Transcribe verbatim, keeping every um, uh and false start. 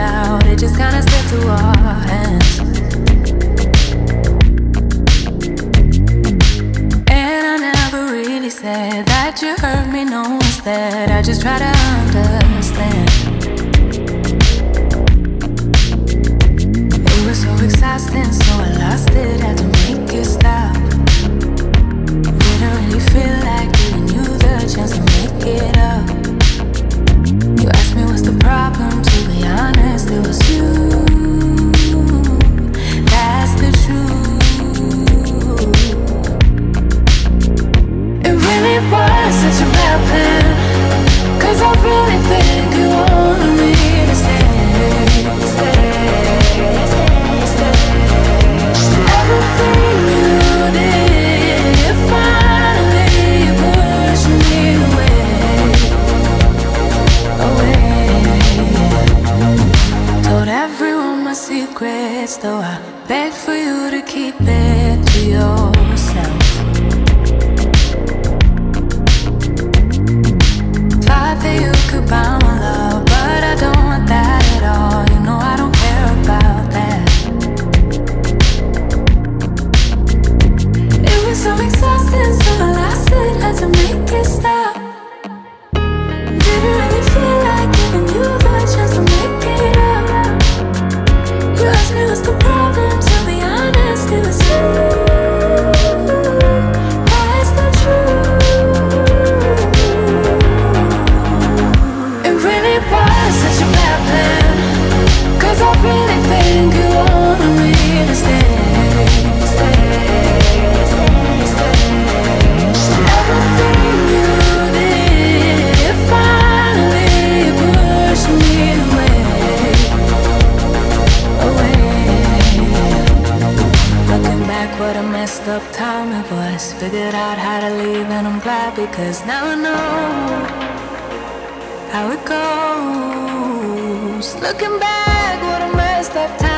out, it just kinda slipped through our hands. And I never really said that you hurt me, no, instead I just try to understand. It was so exhausting, so I lost it, had to make it stop. Didn't really feel like giving you the chance to make it up. You asked me what's the problem, to be honest, it was you. That's the truth. It really was such a bad plan, 'cause I really think you wanted me to stay, stay, stay. Everything you did, you finally pushed me away, away. Told everyone my secrets, though I begged for you to keep it to yourself. Thought that you could buy my love, but I don't want that at all. You know I don't care about that. It was so exhausting, so I lost it, had to make it stop. Didn't really feel like giving you the chance to make it up. You asked me what's the problem, to be honest, it was you. That's the truth. It really was such a bad plan, 'cause I really think you wanted me to stay, stay, stay, stay. Everything you did, you finally pushed me away, away. Looking back, what a messed up time it was. Figured out how to leave and I'm glad, because now I know how it goes. Looking back, what a messed up time.